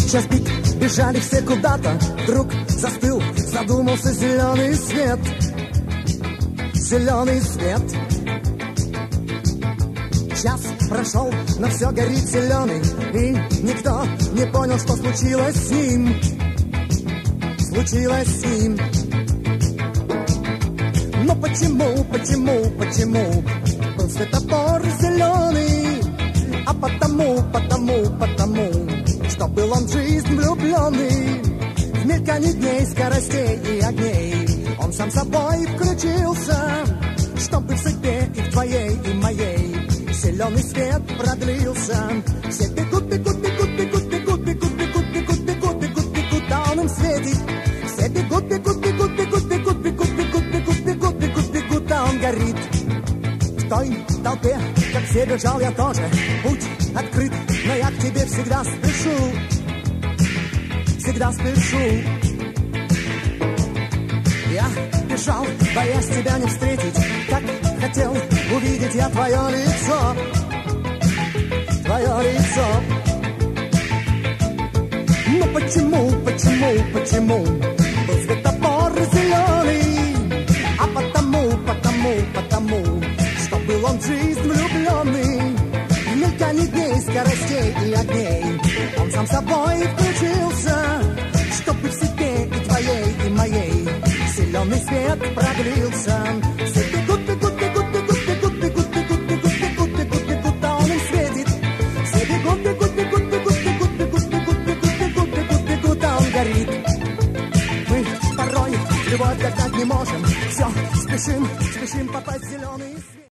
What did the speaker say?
Час пик, бежали все куда-то. Вдруг застыл, задумался зеленый свет. Зеленый свет. Час прошел, но все горит зеленый. И никто не понял, что случилось с ним. Случилось с ним. Но почему был светофор зеленый? А потому, что был он в жизнь влюбленный. В мелькании дней, скоростей и огней он сам собой включился, чтобы в судьбе и в твоей, и моей зеленый свет продлился. Все бегут, а он им светит. Все бегут, а он горит. В той толпе, как все бежал я тоже. Путь открыт, но я к тебе всегда спешу. Всегда спешу. Я бежал, боясь тебя не встретить. Как хотел увидеть я твое лицо. Твое лицо. Но почему был светофор зеленый? А потому, что был он в жизнь влюбленный. В мелькании дней, скоростей и огней он сам собой включился, чтобы в себе и твоей, и моей зеленый свет продлился. Все бегут, а он им светит. Все бегут, а он горит. Мы порой любовь догнать не можем. Все, спешим попасть в зеленый свет.